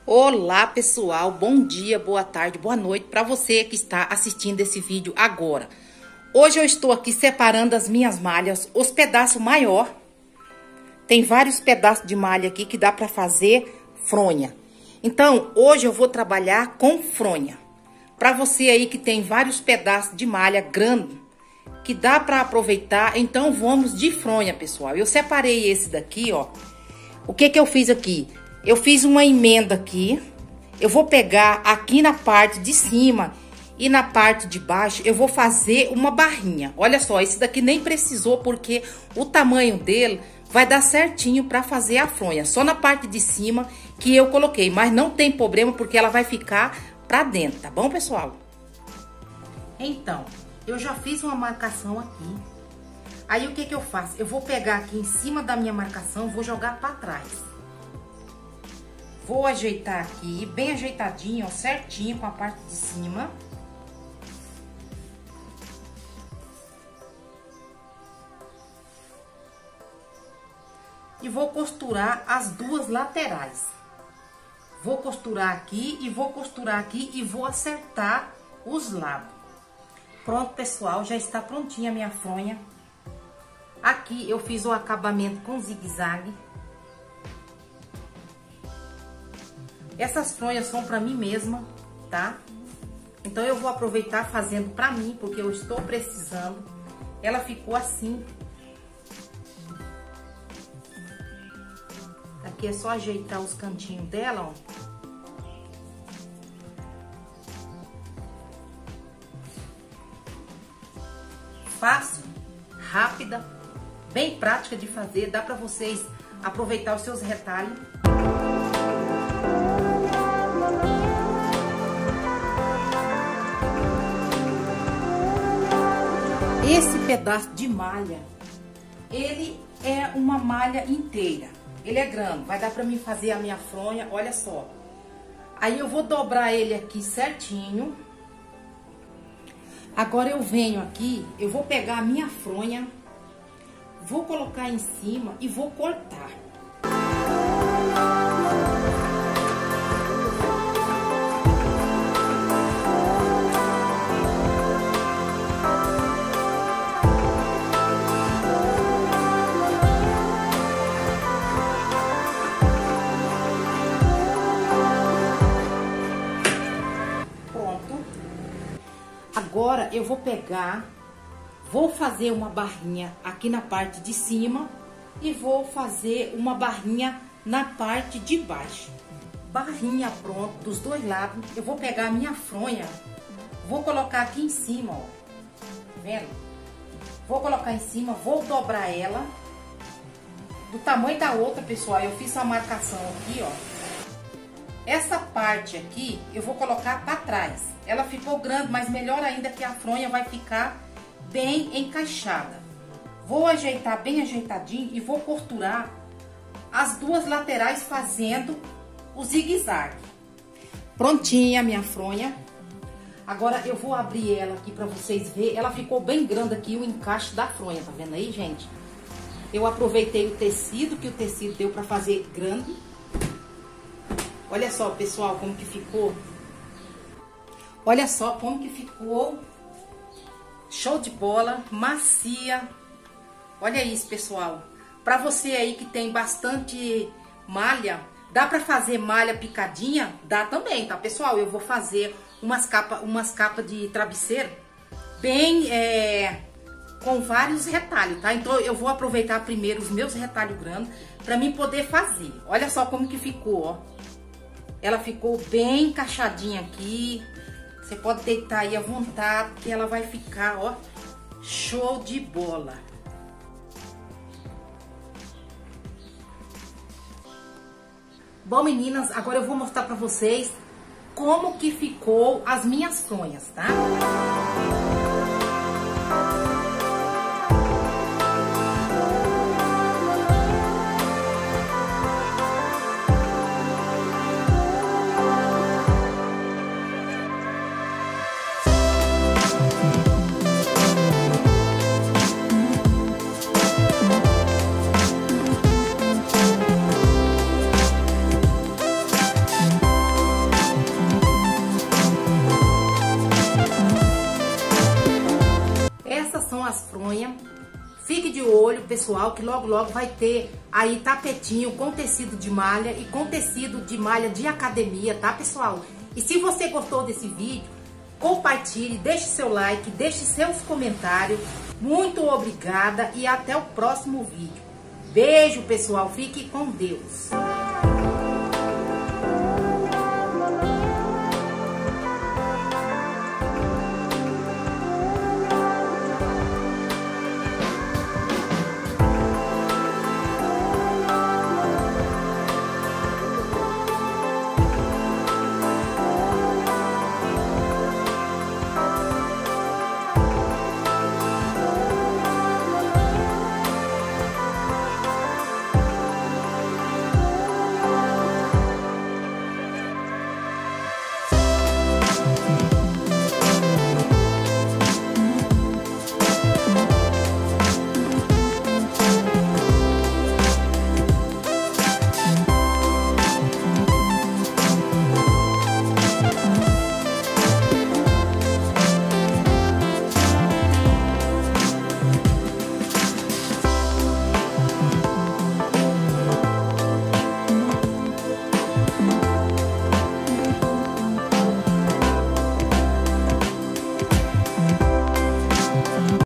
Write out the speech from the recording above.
Olá pessoal, bom dia, boa tarde, boa noite para você que está assistindo esse vídeo agora. Hoje eu estou aqui separando as minhas malhas, os pedaços maior. Tem vários pedaços de malha aqui que dá para fazer fronha. Então, hoje eu vou trabalhar com fronha. Para você aí que tem vários pedaços de malha grande, que dá para aproveitar, então vamos de fronha, pessoal. Eu separei esse daqui, ó. O que eu fiz aqui? Eu fiz uma emenda aqui. Eu vou pegar aqui na parte de cima e na parte de baixo eu vou fazer uma barrinha. Olha só, esse daqui nem precisou porque o tamanho dele vai dar certinho para fazer a fronha. Só na parte de cima que eu coloquei, mas não tem problema porque ela vai ficar pra dentro, tá bom, pessoal? Então, eu já fiz uma marcação aqui. Aí o que eu faço? Eu vou pegar aqui em cima da minha marcação, vou jogar pra trás. Vou ajeitar aqui, bem ajeitadinho, ó, certinho com a parte de cima. E vou costurar as duas laterais. Vou costurar aqui e vou costurar aqui e vou acertar os lados. Pronto, pessoal, já está prontinha a minha fronha. Aqui eu fiz o acabamento com zigue-zague. Essas fronhas são para mim mesma, tá? Então eu vou aproveitar fazendo para mim, porque eu estou precisando. Ela ficou assim. Aqui é só ajeitar os cantinhos dela, ó. Fácil, rápida, bem prática de fazer. Dá para vocês aproveitar os seus retalhos. Esse pedaço de malha, ele é uma malha inteira. Ele é grande, vai dar pra mim fazer a minha fronha, olha só. Aí eu vou dobrar ele aqui certinho. Agora eu venho aqui, eu vou pegar a minha fronha, vou colocar em cima e vou cortar. Agora eu vou pegar, vou fazer uma barrinha aqui na parte de cima e vou fazer uma barrinha na parte de baixo. Barrinha pronto dos dois lados. Eu vou pegar a minha fronha, vou colocar aqui em cima, ó. Tá vendo? Vou colocar em cima, vou dobrar ela do tamanho da outra, pessoal. Eu fiz a marcação aqui, ó. Essa parte aqui eu vou colocar para trás. Ela ficou grande, mas melhor ainda que a fronha vai ficar bem encaixada. Vou ajeitar bem ajeitadinho e vou costurar as duas laterais fazendo o zigue-zague. Prontinha a minha fronha. Agora eu vou abrir ela aqui para vocês verem. Ela ficou bem grande aqui o encaixe da fronha, tá vendo aí, gente? Eu aproveitei o tecido, que o tecido deu para fazer grande. Olha só, pessoal, como que ficou. Olha só como que ficou. Show de bola, macia. Olha isso, pessoal. Pra você aí que tem bastante malha, dá pra fazer malha picadinha? Dá também, tá, pessoal? Eu vou fazer umas capas de travesseiro bem, com vários retalhos, tá? Então eu vou aproveitar primeiro os meus retalhos grandes pra mim poder fazer. Olha só como que ficou, ó. Ela ficou bem encaixadinha aqui. Você pode deitar aí à vontade, que ela vai ficar, ó, show de bola. Bom, meninas, agora eu vou mostrar pra vocês como que ficou as minhas fronhas, tá? de olho, pessoal, que logo logo vai ter aí tapetinho com tecido de malha e com tecido de malha de academia, tá, pessoal? E se você gostou desse vídeo, compartilhe, deixe seu like, deixe seus comentários. Muito obrigada e até o próximo vídeo. Beijo, pessoal. Fique com Deus.